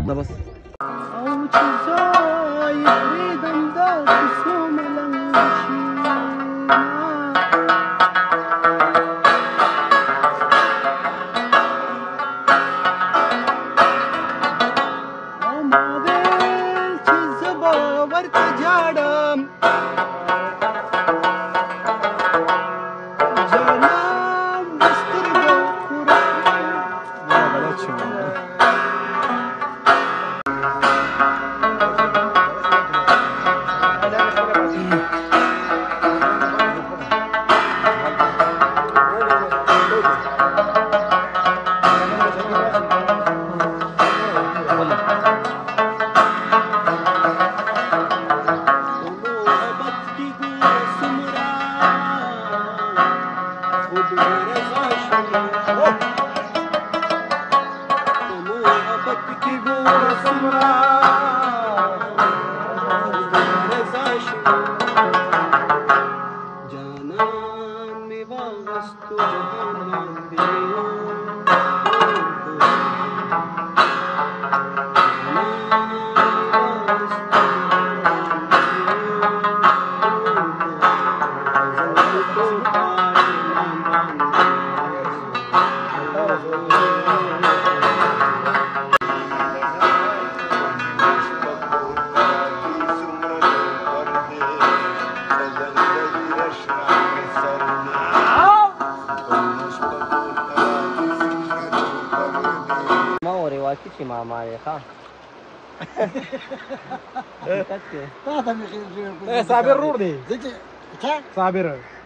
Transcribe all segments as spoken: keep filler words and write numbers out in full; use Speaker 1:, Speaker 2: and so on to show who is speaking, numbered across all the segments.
Speaker 1: دا بس
Speaker 2: او چې ځای پرېږدم دا کوڅو ملنګ شي او ما ویل چې زه به ورته جاړم جانان د سترګو پوره غلط شوم
Speaker 1: واقعي ماما یې ښه
Speaker 2: تا ته مې خیر
Speaker 3: صابر روړ دی
Speaker 2: چا
Speaker 3: صابر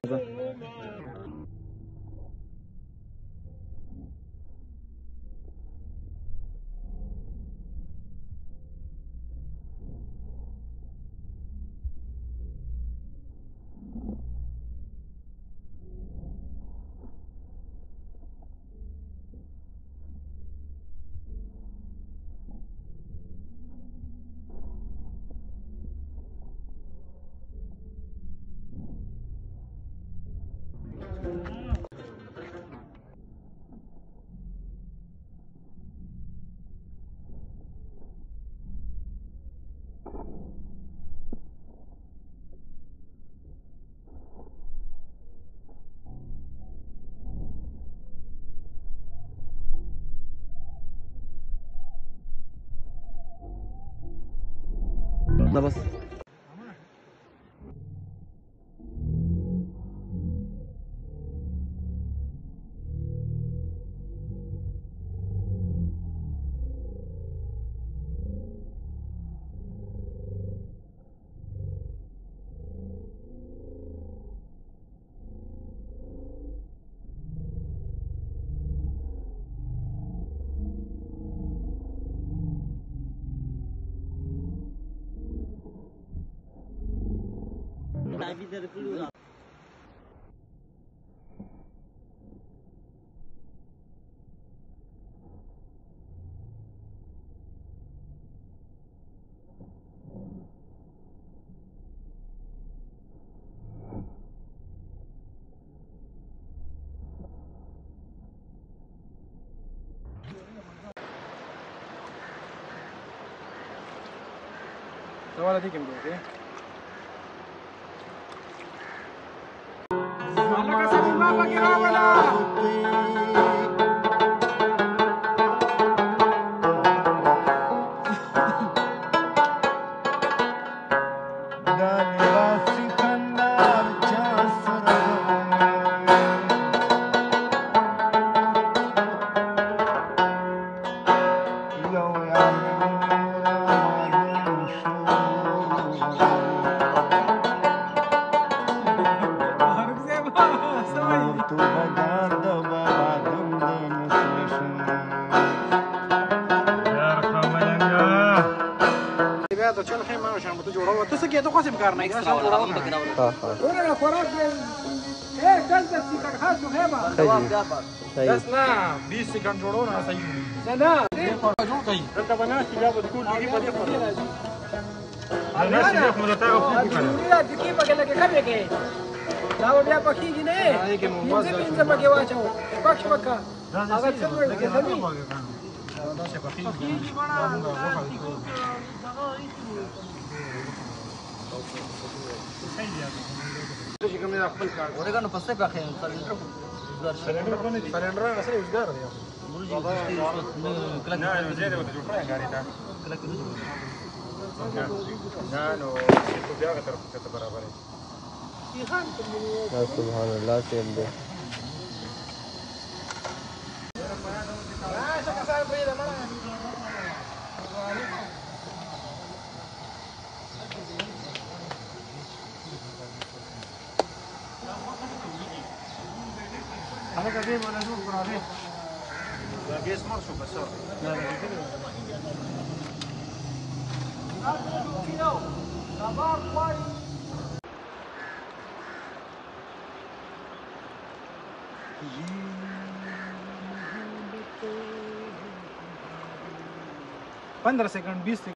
Speaker 1: دا بس
Speaker 3: Давай летим, окей? Alaka sa baba girawala.
Speaker 2: کار نه کړم ها ها ورنه خوراک اے دس دس سکند خاصو هما جواب بیا پات
Speaker 3: دس نه بیس سکند جوړو نه صحیح
Speaker 2: نه نه
Speaker 3: جوړ کړئ
Speaker 2: دلته بناسي بیا به ټول دیږي په دې خبره راځي
Speaker 3: نه چې خو مله تاغه فوق کړه
Speaker 2: دا دکی په کې لګه کړی کې دا بیا پخېږي نه
Speaker 3: دا کې مو مزه
Speaker 2: پینځه پکې واچو پخ پکا هغه څنګه کې
Speaker 3: دا څه پخې
Speaker 2: پخېږي بڼه چې کوم نه خپل کار
Speaker 1: اورګانو پسې پخې سلندر
Speaker 3: سلندر باندې دي سلندر هغه سره یوزګار دی
Speaker 1: ورجی کله
Speaker 3: نه نو زه دې وته جوړ کړم غاری تا
Speaker 1: کله کله
Speaker 3: نه نو څه بیا غتر ته برابر دی
Speaker 1: سبحان الله سیم دې
Speaker 2: هغه دې ولا جوړ کړی
Speaker 3: دا ګیس مر شو بس
Speaker 2: पंद्रह सेकंड बीस